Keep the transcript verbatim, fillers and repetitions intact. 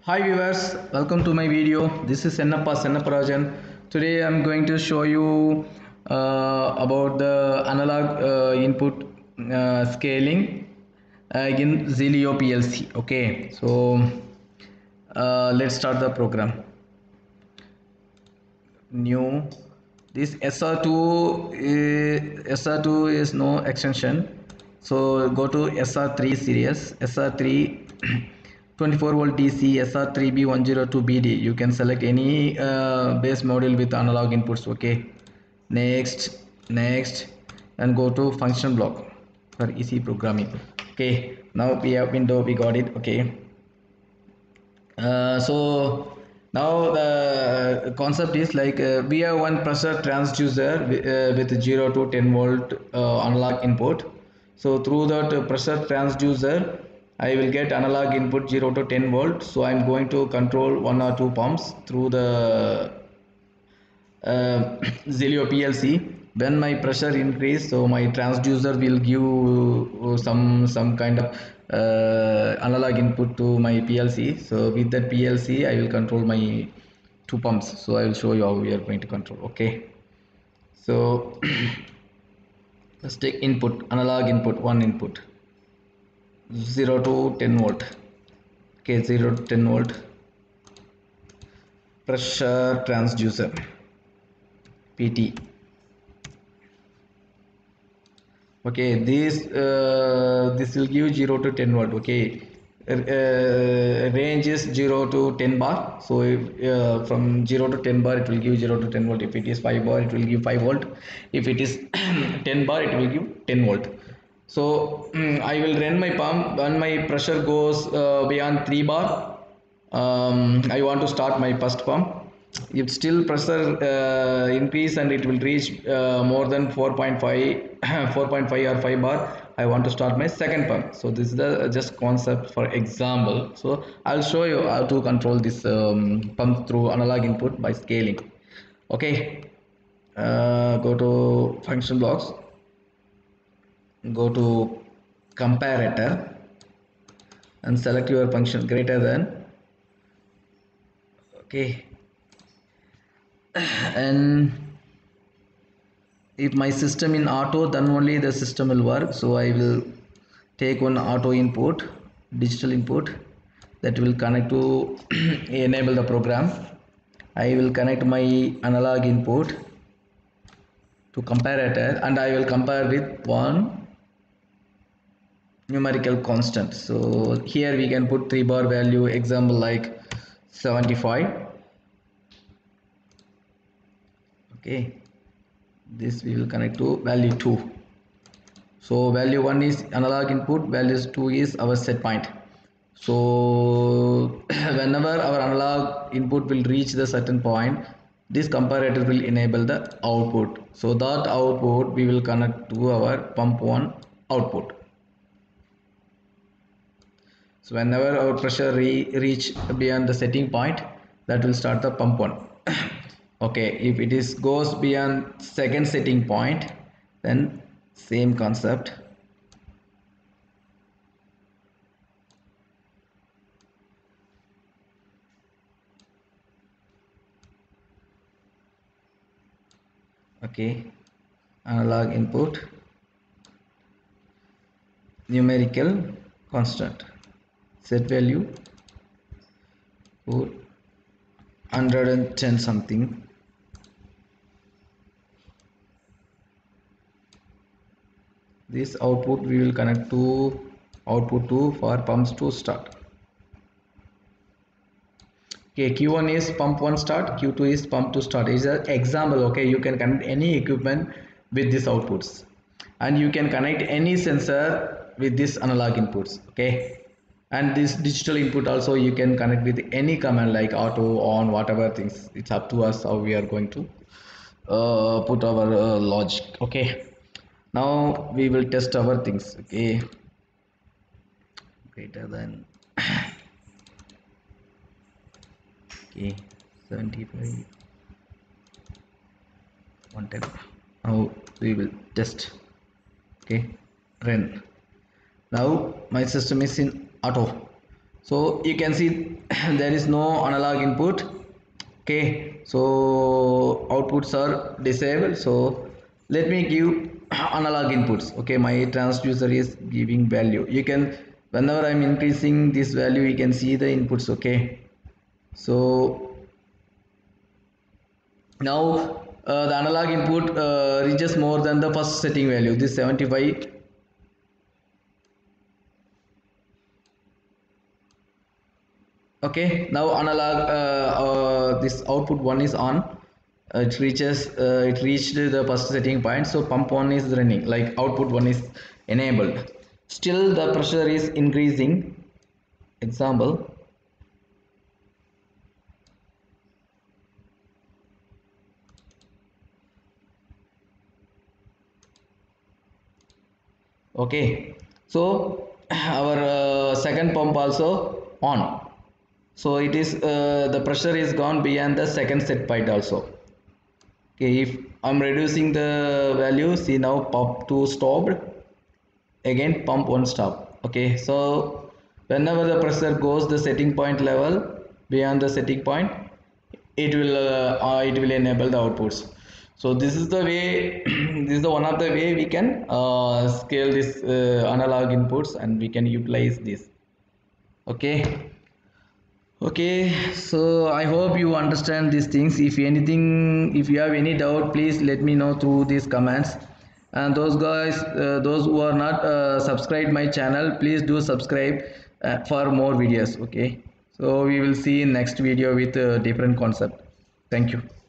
Hi viewers, welcome to my video. This is Sennappa Sennaparajan. Today I am going to show you uh, about the analog uh, input uh, scaling uh, in Zilio P L C. Okay, so uh, let's start the program. New. This S R two is, S R two is no extension. So go to S R three series. S R three twenty-four volt D C S R three B one oh two B D. You can select any uh, base module with analog inputs. Okay. Next, next, and go to function block for easy programming. Okay. Now we have window. We got it. Okay. Uh, so now the concept is like uh, we have one pressure transducer with, uh, with zero to ten volt uh, analog input. So through that uh, pressure transducer I will get analog input zero to ten volt. So I'm going to control one or two pumps through the uh, Zilio P L C. When my pressure increase, so my transducer will give uh, some some kind of uh, analog input to my P L C. So with that P L C I will control my two pumps. So I will show you how we are going to control. Okay, so let's take input, analog input, one input, zero to ten volt. Okay, zero to ten volt pressure transducer P T. Okay, this uh, this will give zero to ten volt. Okay, uh, range is zero to ten bar. So if, uh, from zero to ten bar it will give zero to ten volt. If it is five bar it will give five volt. If it is ten bar it will give ten volt. So I will run my pump when my pressure goes uh, beyond three bar. um, I want to start my first pump. If still pressure uh, increase and it will reach uh, more than four point five four point five or five bar, I want to start my second pump. So this is the just concept for example. So I'll show you how to control this um, pump through analog input by scaling. Okay, uh, go to function blocks, go to comparator and select your function greater than. Okay, and if my system in auto, then only the system will work. So I will take one auto input, digital input, that will connect to enable the program. I will connect my analog input to comparator and I will compare with one numerical constant. So here we can put three bar value, example like seventy-five. Okay, this we will connect to value two. So value one is analog input, value two is our set point. So whenever our analog input will reach the certain point, this comparator will enable the output. So that output we will connect to our pump one output. So whenever our pressure re reach beyond the setting point, that will start the pump one. Okay, if it is goes beyond second setting point, then same concept. Okay, analog input, numerical constant, set value for one hundred ten something. This output we will connect to output two for pumps to start. Okay, Q one is pump one start, Q two is pump two start. Is an example. Okay, you can connect any equipment with these outputs, and you can connect any sensor with this analog inputs. Okay, and this digital input also you can connect with any command like auto, on, whatever things. It's up to us how we are going to uh, put our uh, logic. Okay, now we will test our things. Okay, greater than. Okay, seventy-five, one ten. Now we will test. Okay, run. Now my system is in auto. So you can see there is no analog input. Okay, so outputs are disabled. So let me give analog inputs. Okay, my transducer is giving value. You can, whenever I'm increasing this value, you can see the inputs. Okay, so now uh, the analog input uh, reaches more than the first setting value, this seventy-five. Okay, now analog uh, uh, this output one is on. Uh, it reaches uh, it reached the first setting point, so pump one is running, like output one is enabled. Still the pressure is increasing. Example, okay, so our uh, second pump also on, so it is uh, the pressure is gone beyond the second set point also. Okay, if I'm reducing the value, see now pump two stopped, again pump one stop. Okay, so whenever the pressure goes the setting point level beyond the setting point, it will uh, uh, it will enable the outputs. So this is the way this is the one of the way we can uh, scale this uh, analog inputs, and we can utilize this. Okay, okay, so I hope you understand these things. If anything, if you have any doubt, please let me know through these comments. And those guys, uh, those who are not uh, subscribed my channel, please do subscribe uh, for more videos. Okay, so we will see in next video with a different concept. Thank you.